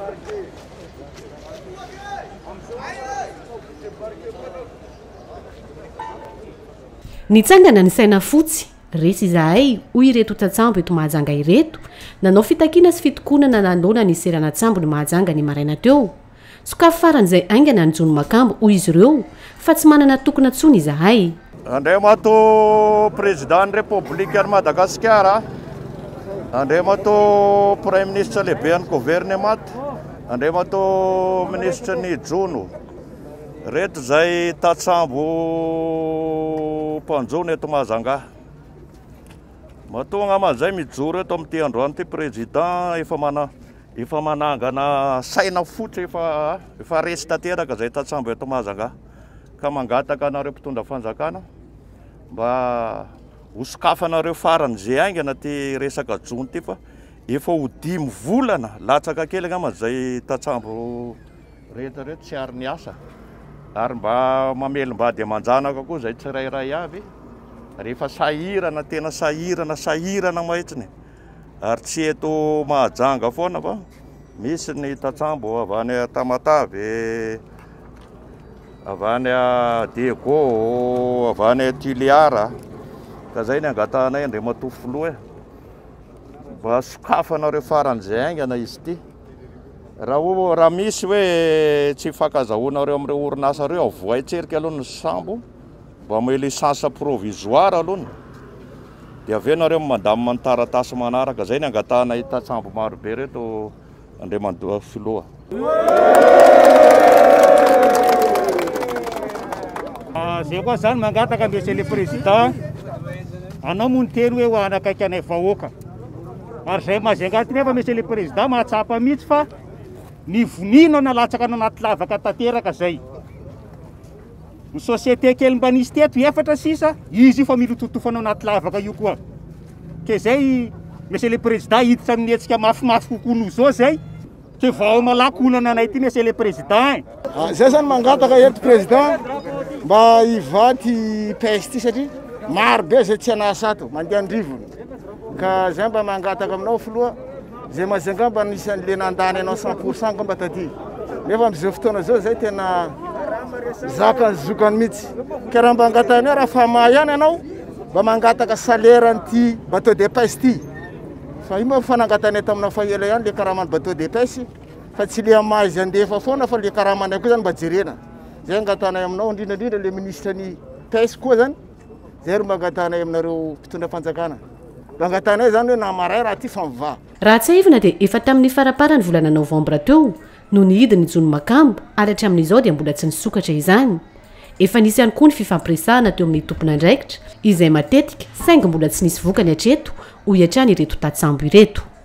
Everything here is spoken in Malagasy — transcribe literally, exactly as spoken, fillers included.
Nitsangana ny saina fotsy resy izahay hoy ireto tatsambo eto Mahajanga ireto nanao fitakiana sy fitokonana nanona ny serana tsambo ny Mahajanga ny maraina teo sokafy faran'izay aingana ny Jony Makambo hoy izy ireo fa tsy manana tokona tsony izahay. Andray mato président république de Madagascar, andray mato prime ministre lehibe any gouvernement, andray mato ministre ny Jono. Reto zay tatsambo Mpanjono eto Mahajanga. Matonga amazay mijoro eto amin'ity androany ty président efa mana efa manangana saina fotsy efa efa resy tanteraka zay tatsambo eto Mahajanga ka mangataka anareo mpitondra fanjakana mba hosokafanareo faran'izay aingana ty resaka Jony ty fa efa ho dimy volana latsaka kely ngamba zay tatsambo rehetra reto tsy ary niasa ary mba mamelim-bady amanjanaka koa zay tsirairay avy rehefa sahirana tena sahirana sahirana mahitsiny ary tsy eto Mahajanga foana fa misy ny tatsambo avy any Tamatavy, avy any Dego, avy any Tiliara ka zay ny angatanay andre matofoloa mba sokafanareo faran'izay aingana izy ty. Raha raha misy hoe tsy fankazahoanareo amin'ireo orinasa reo avoaitserika aloha ny sambo mba me licence provisoire aloha dia avy eo nareo mandamy manotaratasy manaraka. Zay ny angatanay tatsambo marobe reto andre mandoa filoha. Zay koa zany mangataka monsieur le président anao mony teny hoe ho anakaiky anay vahoaka ary zay mazangady nefa monsieur le président mahatsapa mihitsy fa ny vonino nalatsaka any anaty lavaka tanteraka zay. Ny société kely mba nisy teto efatra sisa izy fa milototofanao anaty lavaka io koa ke zay monsieur le président hiditra amin'ny hetsika mafimafy kokoa noho zao zay ke vao malaky olana anay ty monsieur le président. Zay zany mangataka eto président mba hivaty pêche ty satria maro be zay tsy anasa ato mandeha andrivony ka zay mba mangataka aminao filoha zay Mahajanga mba nisan'le nandany anao cent pourcent mba taty nefa am'izao fotoana zao zay tena zaka ny zokany mihitsy ka raha mba angatany raha famahy ihany anao mba mangataka salaire an'ity bateau de pêche ty fa io moa fanangatany taminao fa ela ihany le karamany bateau de pêche fa tsy le amahy izy andefa foana fa le karamany koa zany mba jerena. Zay angatanay aminao indrindrandrindra le ministre ny pêche koa zany zay ro mangatanay aminareo mpitondra fanjakana mangatanay zany hoe namaray raha ty fa miva. Raha tsy aivina dia efa tamin'ny faraparany volana novambra teo no nihidiny Jony Makambo ary hatramin'izao dia mbola tsy nisokatra izany. Efa nisy ihany koa ny fifampiresahana teo amin'ny tompon'andraikitra izay matetika saingy mbola tsy nisy vokany hatreto ho hiatrany ireto tatsambo ireto.